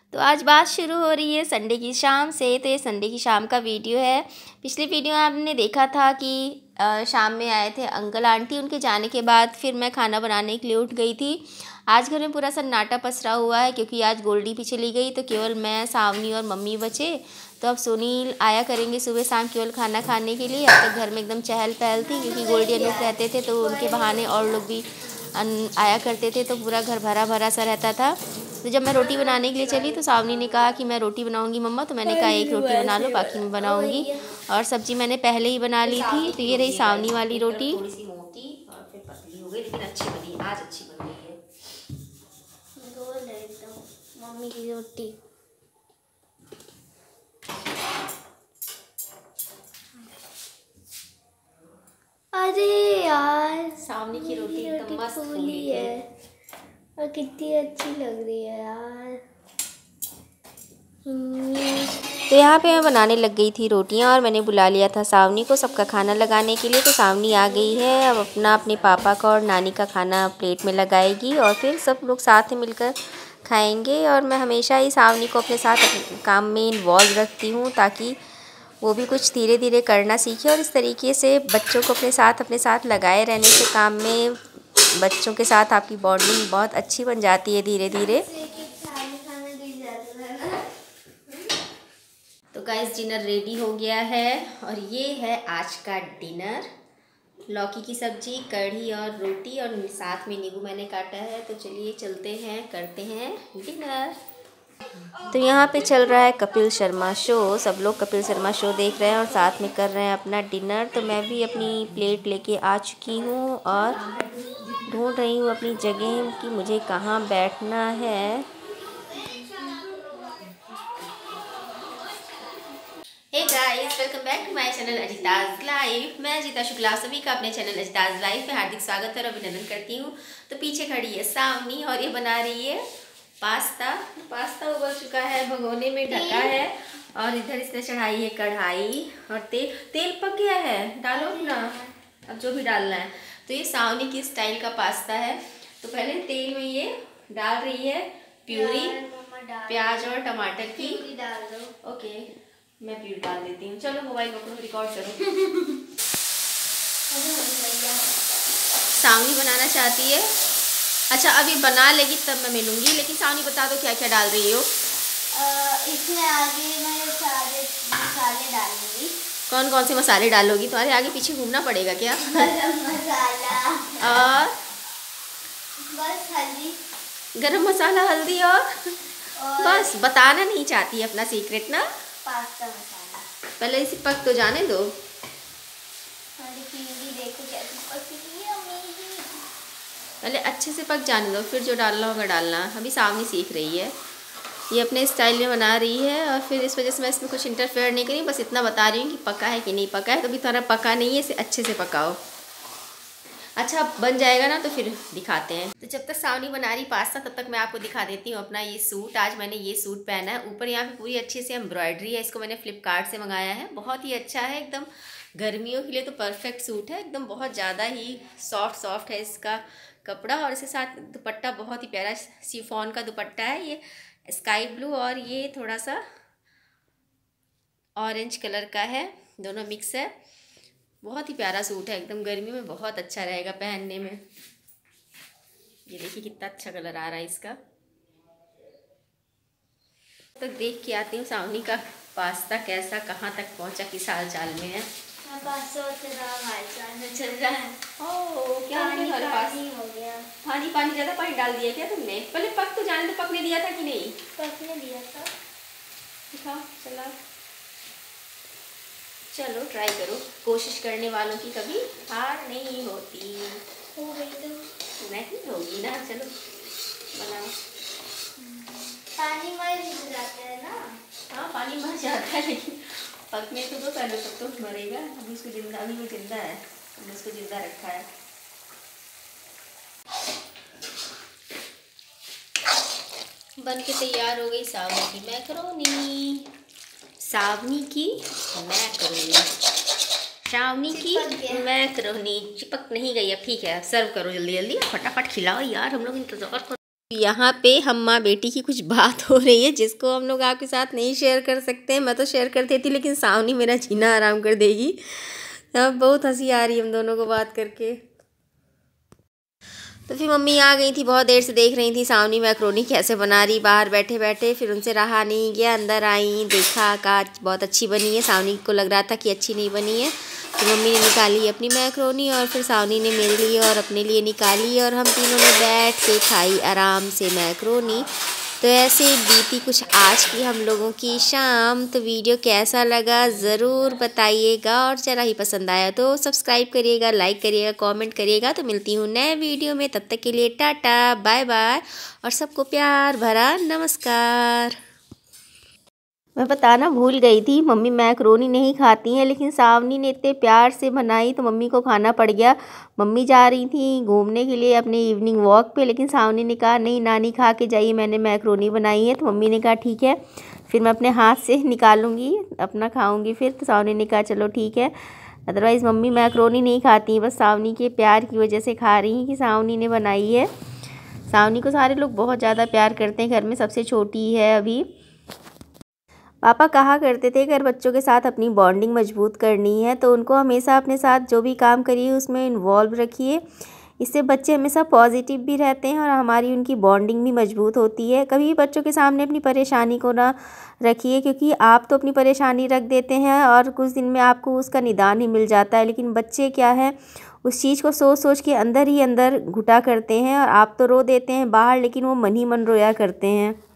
तो आज बात शुरू हो रही है संडे की शाम से। तो ये संडे की शाम का वीडियो है। पिछले वीडियो में आपने देखा था कि शाम में आए थे अंकल आंटी, उनके जाने के बाद फिर मैं खाना बनाने के लिए उठ गई थी। आज घर में पूरा सन्नाटा पसरा हुआ है क्योंकि आज गोल्डी भी चली गई, तो केवल मैं, सावनी और मम्मी बचे। तो अब सुनील आया करेंगे सुबह शाम केवल खाना खाने के लिए। अब तक घर में एकदम चहल पहल थी क्योंकि गोल्डी अनूप रहते थे तो उनके बहाने और लोग भी आया करते थे, तो पूरा घर भरा भरा सा रहता था। तो जब मैं रोटी बनाने के लिए चली तो सावनी ने कहा कि मैं रोटी बनाऊंगी मम्मा, तो मैंने कहा एक रोटी बना लो, बाकी मैं बनाऊंगी। और सब्जी मैंने पहले ही बना ली थी। तो ये रही सावनी वाली रोटी। थोड़ी सी मोटी और फिर पतली हो गई, लेकिन अच्छी बनी, आज अच्छी बन गई है। गोल है एकदम मम्मी की रोटी। अरे यार, सावनी की रोटी एकदम मस्त फूली है और कितनी अच्छी लग रही है यार। तो यहाँ पे मैं बनाने लग गई थी रोटियाँ और मैंने बुला लिया था सावनी को सबका खाना लगाने के लिए। तो सावनी आ गई है, अब अपने पापा का और नानी का खाना प्लेट में लगाएगी और फिर सब लोग साथ में मिलकर खाएंगे। और मैं हमेशा ही सावनी को अपने साथ काम में इन्वॉल्व रखती हूँ ताकि वो भी कुछ धीरे धीरे करना सीखे। और इस तरीके से बच्चों को अपने साथ लगाए रहने से काम में बच्चों के साथ आपकी बॉन्डिंग बहुत अच्छी बन जाती है धीरे धीरे। तो गाइस डिनर रेडी हो गया है और ये है आज का डिनर। लौकी की सब्जी, कढ़ी और रोटी और साथ में नींबू मैंने काटा है। तो चलिए चलते हैं, करते हैं डिनर। तो यहाँ पे चल रहा है कपिल शर्मा शो। सब लोग कपिल शर्मा शो देख रहे हैं और साथ में कर रहे हैं अपना डिनर। तो मैं भी अपनी प्लेट लेके आ चुकी हूँ और ढूंढ रही हूँ अपनी जगह कि मुझे कहाँ बैठना है। Hey guys, welcome back to my channel Ajita's life. मैं अजिता शुक्ला, सभी का अपने चैनल अजिताज लाइफ में हार्दिक स्वागत और अभिनंदन करती हूँ। तो पीछे खड़ी है सावनी और ये बना रही है पास्ता। पास्ता उबल चुका है, भगोने में ढका है और इधर इसने चढ़ाई है कढ़ाई और तेल पक गया है, डालो ना अब जो भी डालना है। तो ये सावनी की स्टाइल का पास्ता है। तो पहले तेल में ये डाल रही है प्यूरी, प्याज और टमाटर की। ओके, मैं प्यूरी डाल देती हूँ। चलो मोबाइल पकड़ो, रिकॉर्ड करो। सावनी बनाना चाहती है। अच्छा, अभी बना लेगी तब मैं मिलूंगी, लेकिन सावनी बता दो क्या क्या डाल रही हो। इसमें आगे मैं सारे मसाले डालूंगी। कौन कौन से मसाले डालोगी? तुम्हारे आगे पीछे घूमना पड़ेगा क्या? गरम मसाला और बस हल्दी, गरम मसाला, हल्दी और बस। बताना नहीं चाहती अपना सीक्रेट ना। पास्ता मसाला। पहले इसे पक तो जाने दो। प्यूरी देखो कैसी पकी है अमेजिंग। पहले अच्छे से पक जाने दो, फिर जो डालना होगा डालना। अभी सावनी सीख रही है, ये अपने स्टाइल में बना रही है और फिर इस वजह से मैं इसमें कुछ इंटरफेयर नहीं करी, बस इतना बता रही हूँ कि पका है कि नहीं पका है। तो अभी तुम्हारा पका नहीं है, इसे अच्छे से पकाओ। अच्छा बन जाएगा ना तो फिर दिखाते हैं। तो जब तक सावनी बना रही पास्ता तब तक मैं आपको दिखा देती हूँ अपना ये सूट। आज मैंने ये सूट पहना है, ऊपर यहाँ पे पूरी अच्छी से एम्ब्रॉयडरी है। इसको मैंने फ्लिपकार्ट से मंगाया है, बहुत ही अच्छा है, एकदम गर्मियों के लिए तो परफेक्ट सूट है। एकदम बहुत ज़्यादा ही सॉफ्ट है इसका कपड़ा और इसके साथ दुपट्टा बहुत ही प्यारा शिफॉन का दुपट्टा है। ये स्काई ब्लू और ये थोड़ा सा ऑरेंज कलर का है, दोनों मिक्स है। बहुत ही प्यारा सूट है, एकदम गर्मी में बहुत अच्छा रहेगा पहनने में। ये देखिए कितना अच्छा कलर आ रहा है इसका। तो देख के आती हूँ सावनी का पास्ता कैसा, कहाँ तक पहुँचा, किस हाल चाल में है। पास्ता चल रहा है। ओह, क्या पानी हो गया। पानी ज़्यादा पानी डाल दिया क्या तुमने? पहले पक तो जाने तो, पकने दिया था कि नहीं? पकने दिया था। दिखाओ, चलो ट्राई करो। कोशिश करने वालों की कभी हार नहीं होती। हो गई तो नहीं होगी ना। चलो बनाओ। पानी मर जाता है ना। हाँ, पानी मर जाता है लेकिन पकने तो दो, पहले तक तो मरेगा। अभी उसको जिंदा, अभी वो जिंदा है, अभी उसको जिंदा रखा है। बन के तैयार हो गई सावनी की मैकरोनी। सावनी की मैकरोनी, सावनी की मैकरोनी चिपक नहीं गई अब। ठीक है, सर्व करो जल्दी जल्दी, फटाफट खिलाओ यार, हम लोग इंतजार कर यहाँ पे हम माँ बेटी की कुछ बात हो रही है जिसको हम लोग आपके साथ नहीं शेयर कर सकते हैं। मैं तो शेयर कर देती लेकिन सावनी मेरा जीना आराम कर देगी। अब बहुत हंसी आ रही है हम दोनों को बात करके। तो फिर मम्मी आ गई थी, बहुत देर से देख रही थी सावनी मैक्रोनी कैसे बना रही बाहर बैठे बैठे। फिर उनसे रहा नहीं गया, अंदर आई, देखा, कहा बहुत अच्छी बनी है। सावनी को लग रहा था कि अच्छी नहीं बनी है, तो मम्मी ने निकाली अपनी मैक्रोनी और फिर सावनी ने मेरे लिए और अपने लिए निकाली और हम तीनों ने बैठ के खाई आराम से मैक्रोनी। तो ऐसे बीती कुछ आज की हम लोगों की शाम। तो वीडियो कैसा लगा ज़रूर बताइएगा, और चला ही पसंद आया तो सब्सक्राइब करिएगा, लाइक करिएगा, कमेंट करिएगा। तो मिलती हूँ नए वीडियो में, तब तक के लिए टाटा बाय बाय और सबको प्यार भरा नमस्कार। मैं बताना भूल गई थी, मम्मी मैक्रोनी नहीं खाती हैं, लेकिन सावनी ने इतने प्यार से बनाई तो मम्मी को खाना पड़ गया। मम्मी जा रही थी घूमने के लिए अपने इवनिंग वॉक पे, लेकिन सावनी ने कहा नहीं नानी खा के जाइए, मैंने मैक्रोनी बनाई है। तो मम्मी ने कहा ठीक है, फिर मैं अपने हाथ से निकालूंगी, अपना खाऊंगी फिर। तो सावनी ने कहा चलो ठीक है। अदरवाइज़ मम्मी मैक्रोनी नहीं खाती, बस सावनी के प्यार की वजह से खा रही हैं कि सावनी ने बनाई है। सावनी को सारे लोग बहुत ज़्यादा प्यार करते हैं, घर में सबसे छोटी है अभी। पापा कहा करते थे अगर बच्चों के साथ अपनी बॉन्डिंग मजबूत करनी है तो उनको हमेशा अपने साथ जो भी काम करिए उसमें इन्वॉल्व रखिए। इससे बच्चे हमेशा पॉजिटिव भी रहते हैं और हमारी उनकी बॉन्डिंग भी मजबूत होती है। कभी बच्चों के सामने अपनी परेशानी को ना रखिए, क्योंकि आप तो अपनी परेशानी रख देते हैं और कुछ दिन में आपको उसका निदान ही मिल जाता है, लेकिन बच्चे क्या है उस चीज़ को सोच सोच के अंदर ही अंदर घुटा करते हैं और आप तो रो देते हैं बाहर, लेकिन वो मन ही मन रोया करते हैं।